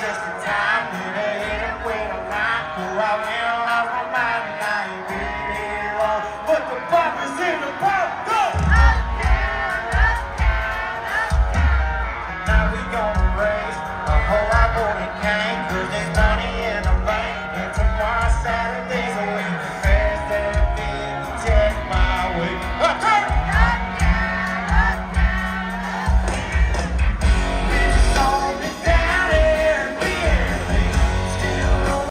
just the time that I hit it with a line. Who I will, lost my mind, and I ain't really wrong. But the pop is in the pop, go! Uptown, uptown, uptown. Now we gonna raise a whole lot more than cane.